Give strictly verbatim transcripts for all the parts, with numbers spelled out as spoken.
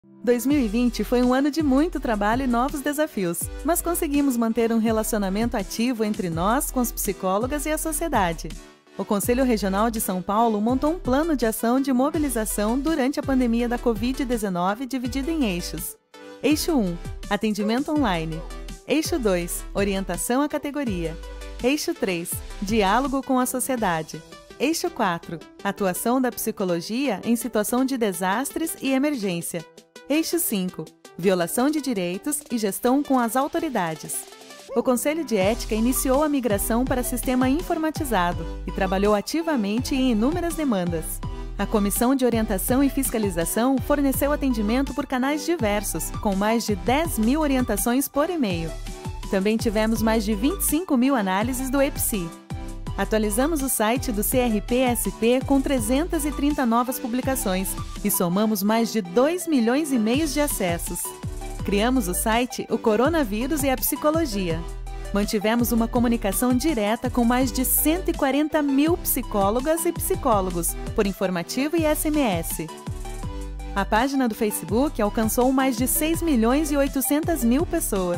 dois mil e vinte foi um ano de muito trabalho e novos desafios, mas conseguimos manter um relacionamento ativo entre nós, com as psicólogas e a sociedade. O Conselho Regional de São Paulo montou um plano de ação de mobilização durante a pandemia da covid dezenove dividido em eixos. Eixo um, atendimento online. Eixo dois, orientação à categoria. Eixo três, diálogo com a sociedade. Eixo quatro, atuação da psicologia em situação de desastres e emergência. Eixo cinco, violação de direitos e gestão com as autoridades. O Conselho de Ética iniciou a migração para sistema informatizado e trabalhou ativamente em inúmeras demandas. A Comissão de Orientação e Fiscalização forneceu atendimento por canais diversos, com mais de dez mil orientações por e-mail. Também tivemos mais de vinte e cinco mil análises do EPSI. Atualizamos o site do C R P S P com trezentas e trinta novas publicações e somamos mais de dois milhões e meio de acessos. Criamos o site O Coronavírus e a Psicologia. Mantivemos uma comunicação direta com mais de cento e quarenta mil psicólogas e psicólogos, por informativo e S M S. A página do Facebook alcançou mais de seis milhões e oitocentas mil pessoas.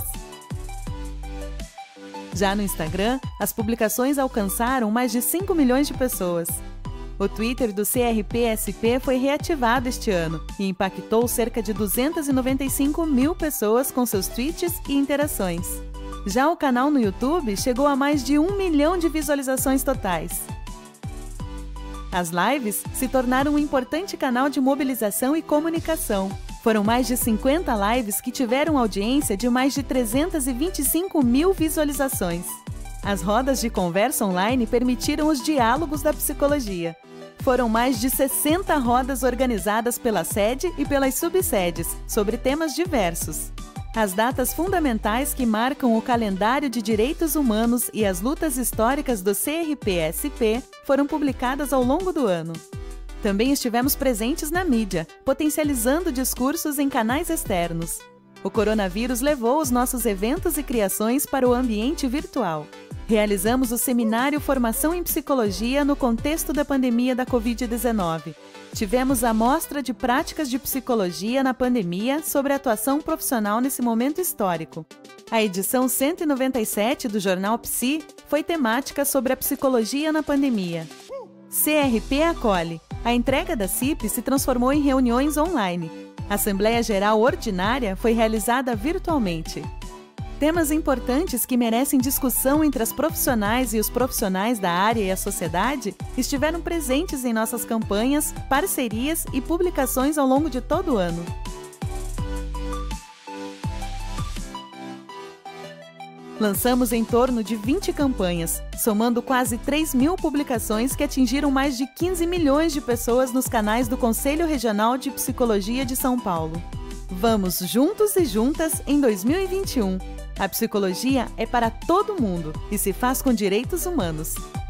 Já no Instagram, as publicações alcançaram mais de cinco milhões de pessoas. O Twitter do C R P S P foi reativado este ano e impactou cerca de duzentas e noventa e cinco mil pessoas com seus tweets e interações. Já o canal no YouTube chegou a mais de um milhão de visualizações totais. As lives se tornaram um importante canal de mobilização e comunicação. Foram mais de cinquenta lives que tiveram audiência de mais de trezentas e vinte e cinco mil visualizações. As rodas de conversa online permitiram os diálogos da psicologia. Foram mais de sessenta rodas organizadas pela sede e pelas subsedes, sobre temas diversos. As datas fundamentais que marcam o calendário de direitos humanos e as lutas históricas do C R P S P foram publicadas ao longo do ano. Também estivemos presentes na mídia, potencializando discursos em canais externos. O coronavírus levou os nossos eventos e criações para o ambiente virtual. Realizamos o seminário Formação em Psicologia no contexto da pandemia da covid dezenove. Tivemos a mostra de práticas de psicologia na pandemia sobre atuação profissional nesse momento histórico. A edição cento e noventa e sete do Jornal Psi foi temática sobre a psicologia na pandemia. C R P acolhe. A entrega da C I P se transformou em reuniões online. A Assembleia Geral Ordinária foi realizada virtualmente. Temas importantes que merecem discussão entre as profissionais e os profissionais da área e a sociedade estiveram presentes em nossas campanhas, parcerias e publicações ao longo de todo o ano. Lançamos em torno de vinte campanhas, somando quase três mil publicações que atingiram mais de quinze milhões de pessoas nos canais do Conselho Regional de Psicologia de São Paulo. Vamos juntos e juntas em dois mil e vinte e um. A psicologia é para todo mundo e se faz com direitos humanos.